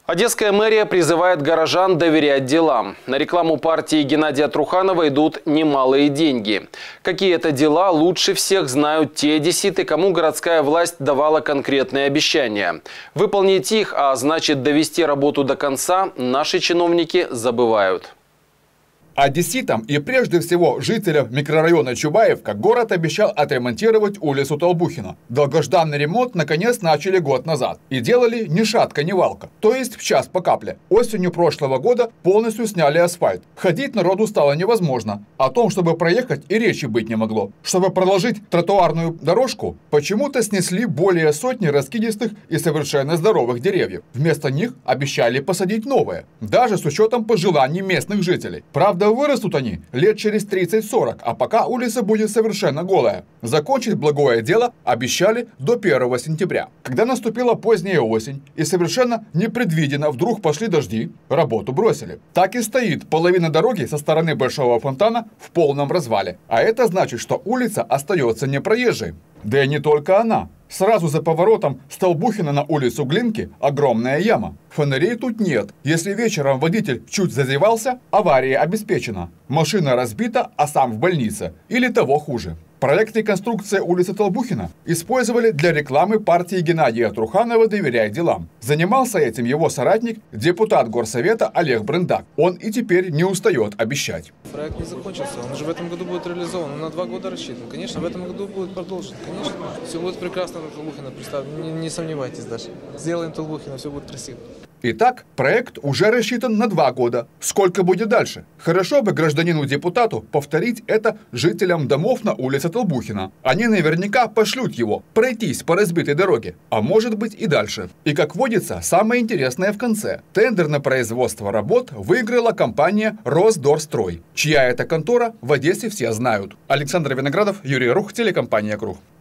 Одесская мэрия призывает горожан доверять делам. На рекламу партии Геннадия Труханова идут немалые деньги. Какие это дела, лучше всех знают те одесситы, кому городская власть давала конкретные обещания. Выполнить их, а значит довести работу до конца, наши чиновники забывают. Одесситам и прежде всего жителям микрорайона Чубаевка город обещал отремонтировать улицу Толбухина. Долгожданный ремонт наконец начали год назад. И делали ни шатка, ни валка. То есть в час по капле. Осенью прошлого года полностью сняли асфальт. Ходить народу стало невозможно. О том, чтобы проехать, и речи быть не могло. Чтобы проложить тротуарную дорожку, почему-то снесли более сотни раскидистых и совершенно здоровых деревьев. Вместо них обещали посадить новые. Даже с учетом пожеланий местных жителей. Правда, вырастут они лет через 30-40, а пока улица будет совершенно голая. Закончить благое дело обещали до 1 сентября. Когда наступила поздняя осень и совершенно непредвиденно вдруг пошли дожди, работу бросили. Так и стоит половина дороги со стороны Большого фонтана в полном развале. А это значит, что улица остается непроезжей. Да и не только она. Сразу за поворотом с Толбухина на улицу Глинки огромная яма. Фонарей тут нет. Если вечером водитель чуть зазевался, авария обеспечена. Машина разбита, а сам в больнице. Или того хуже. Проект реконструкции улицы Толбухина использовали для рекламы партии Геннадия Труханова «Доверяй делам». Занимался этим его соратник, депутат Горсовета Олег Брындак. Он и теперь не устает обещать. Проект не закончился, он уже в этом году будет реализован, он на 2 года рассчитан. Конечно, в этом году будет продолжен, конечно. Все будет прекрасно на Толбухина, не сомневайтесь даже. Сделаем Толбухина, все будет красиво. Итак, проект уже рассчитан на 2 года. Сколько будет дальше? Хорошо бы гражданину-депутату повторить это жителям домов на улице Толбухина. Они наверняка пошлют его пройтись по разбитой дороге. А может быть и дальше. И как водится, самое интересное в конце. Тендер на производство работ выиграла компания «Росдорстрой». Чья это контора, в Одессе все знают. Александр Виноградов, Юрий Рух, телекомпания «Круг».